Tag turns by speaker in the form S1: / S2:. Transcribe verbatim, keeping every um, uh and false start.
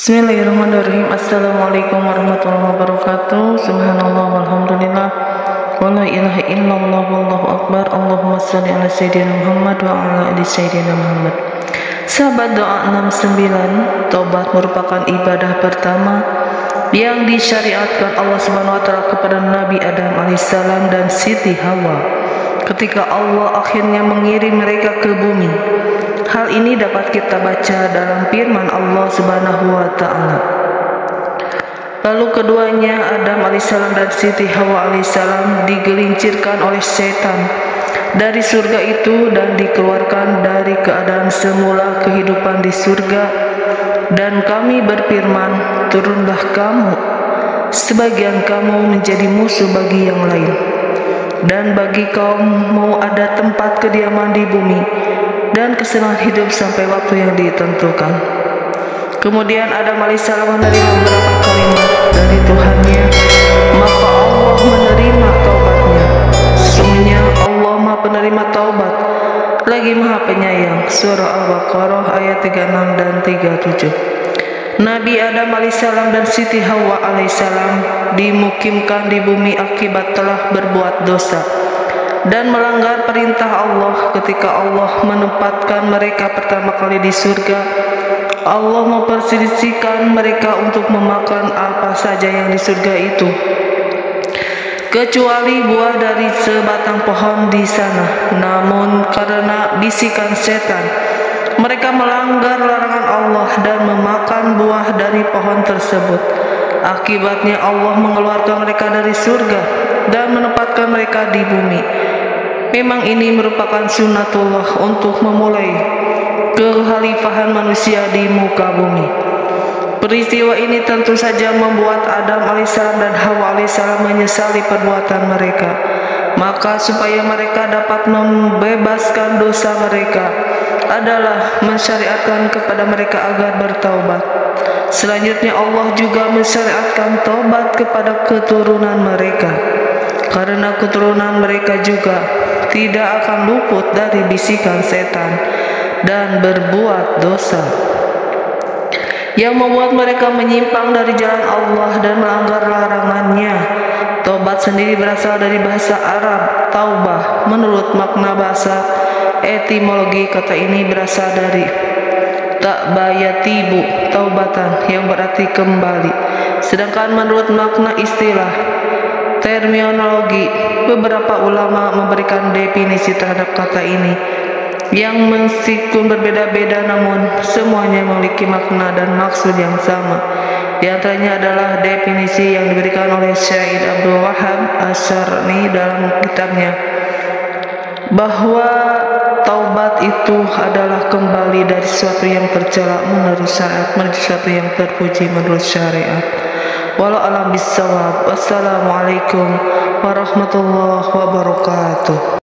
S1: Bismillahirrahmanirrahim. Assalamualaikum warahmatullahi wabarakatuh. Subhanallah walhamdulillah wa la ilaha illallah wallahu akbar. Allahumma shalli ala sayyidina Muhammad wa ala ali sayyidina Muhammad. Sahabat doa enam puluh sembilan, taubat merupakan ibadah pertama yang disyariatkan Allah Subhanahu wa taala kepada Nabi Adam alaihissalam dan Siti Hawa ketika Allah akhirnya mengirim mereka ke bumi. Hal ini dapat kita baca dalam firman Allah Subhanahu wa taala. Lalu keduanya, Adam alaihissalam dan Siti Hawa alaihissalam, digelincirkan oleh setan dari surga itu dan dikeluarkan dari keadaan semula kehidupan di surga. Dan kami berfirman, turunlah kamu, sebagian kamu menjadi musuh bagi yang lain, dan bagi kaum mau ada tempat kediaman di bumi dan kesenangan hidup sampai waktu yang ditentukan. Kemudian Adam alaihissalam menerima beberapa kalimat dari Tuhannya, maka Allah menerima taubatnya. Sesungguhnya Allah Maha Penerima Taubat, lagi Maha Penyayang. Surah Al-Baqarah ayat tiga puluh enam dan tiga puluh tujuh. Nabi Adam alaihissalam dan Siti Hawa alaihissalam dimukimkan di bumi akibat telah berbuat dosa dan melanggar perintah Allah. Ketika Allah menempatkan mereka pertama kali di surga, Allah mempersilihkan mereka untuk memakan apa saja yang di surga itu, kecuali buah dari sebatang pohon di sana. Namun karena bisikan setan, mereka melanggar larangan Allah dan memakan buah dari pohon tersebut. Akibatnya Allah mengeluarkan mereka dari surga dan menempatkan mereka di bumi. Memang ini merupakan sunnatullah untuk memulai kekhalifahan manusia di muka bumi. Peristiwa ini tentu saja membuat Adam alaihissalam dan Hawa alaihissalam menyesali perbuatan mereka. Maka supaya mereka dapat membebaskan dosa mereka adalah mensyariatkan kepada mereka agar bertaubat. Selanjutnya Allah juga mensyariatkan taubat kepada keturunan mereka, karena keturunan mereka juga tidak akan luput dari bisikan setan dan berbuat dosa yang membuat mereka menyimpang dari jalan Allah dan melanggar larangannya. Taubat sendiri berasal dari bahasa Arab taubah. Menurut makna bahasa etimologi, kata ini berasal dari ta'bayatibu, taubatan, yang berarti kembali. Sedangkan menurut makna istilah terminologi, beberapa ulama memberikan definisi terhadap kata ini yang meskipun berbeda-beda namun semuanya memiliki makna dan maksud yang sama. Di antaranya adalah definisi yang diberikan oleh Syekh Abdul Wahab Asy'arani dalam kitabnya, bahwa taubat itu adalah kembali dari sesuatu yang tercela menurut syariat menuju sesuatu yang terpuji menurut syariat. Walau alam bisawab. Wassalamualaikum warahmatullahi wabarakatuh.